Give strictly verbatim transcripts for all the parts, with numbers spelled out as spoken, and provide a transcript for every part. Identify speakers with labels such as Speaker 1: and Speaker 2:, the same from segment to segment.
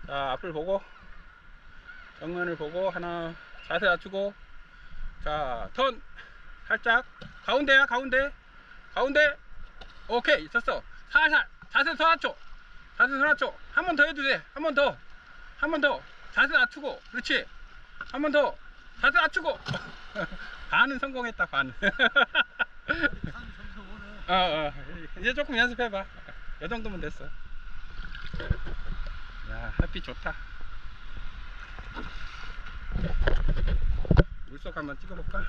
Speaker 1: 자, 앞을 보고 정면을 보고 하나 자세 낮추고 자, 턴 살짝 가운데야 가운데 가운데 오케이 있었어. 살살 자세 더 낮춰 자세 더 낮춰. 한 번 더 해도 돼. 한 번 더 한 번 더 자세 낮추고 그렇지. 한 번 더 자세 낮추고 반은 성공했다. 반은 어, 어. 이제 조금 연습해봐. 이 정도면 됐어. 야, 햇빛 좋다. 물속 한번 찍어볼까?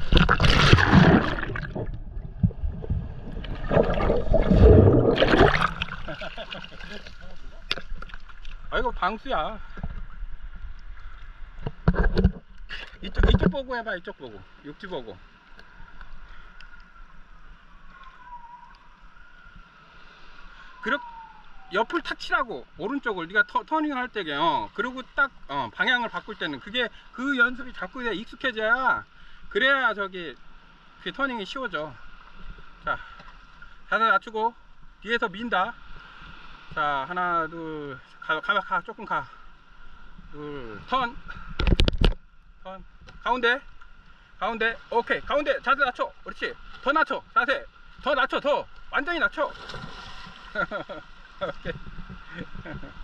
Speaker 1: 아, 이거 방수야. 이쪽, 이쪽 보고 해봐. 이쪽 보고. 육지 보고. 그렇 옆을 탁 치라고. 오른쪽을 네가 터, 터닝을 할 때게 어. 그리고 딱 어, 방향을 바꿀 때는 그게 그 연습이 자꾸 익숙해져야 그래야 저기 그 터닝이 쉬워져. 자, 자세 낮추고 뒤에서 민다. 자, 하나 둘 가, 가, 가 조금 가. 둘 턴 턴 가운데 가운데 오케이 가운데 자세 낮춰. 그렇지. 더 낮춰. 자세 더 낮춰. 더 완전히 낮춰. 오케이.